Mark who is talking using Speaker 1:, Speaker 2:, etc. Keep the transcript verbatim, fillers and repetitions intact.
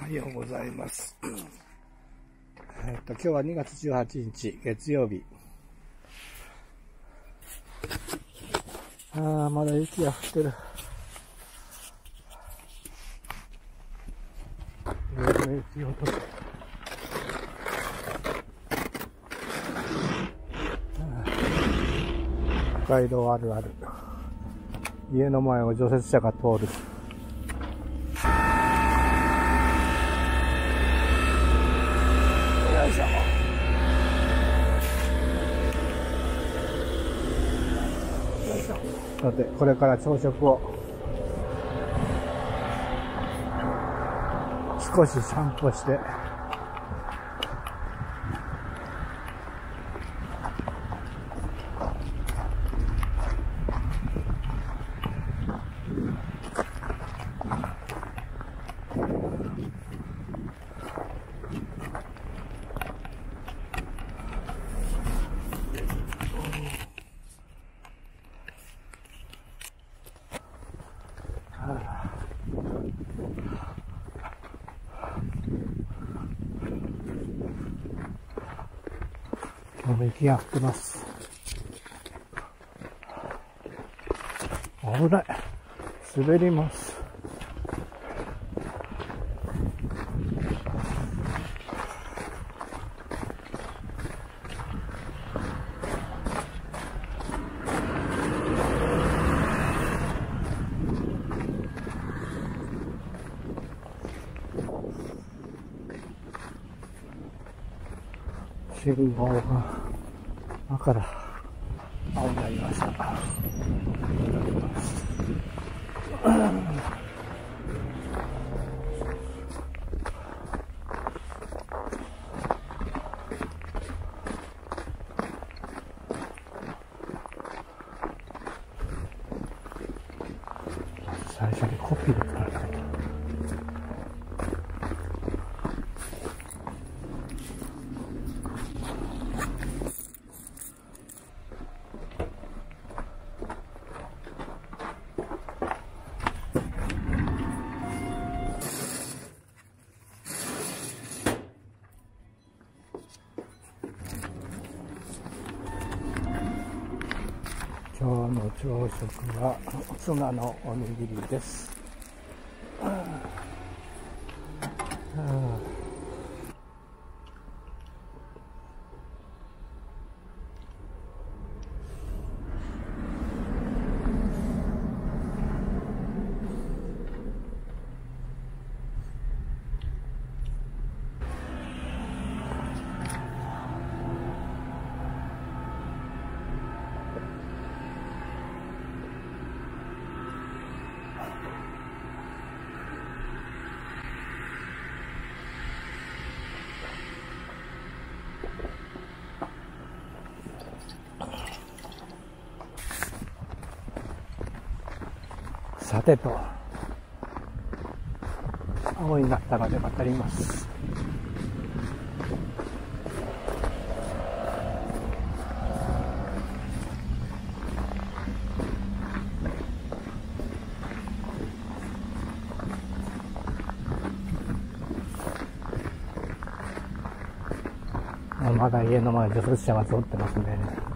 Speaker 1: はようございます。えっと、今日はにがつじゅうはちにち、月曜日。ああ、まだ雪が降ってる。雪を取って。北海道あるある。家の前を除雪車が通る。さて、これから朝食を少し散歩して雪が降ってます。危ない。滑ります。信号が赤から青になりました。最初にコピーで取られた。今日の朝食はツナのおにぎりです。さてと、青になったので渡ります。まだ家の前除雪車が通ってますね。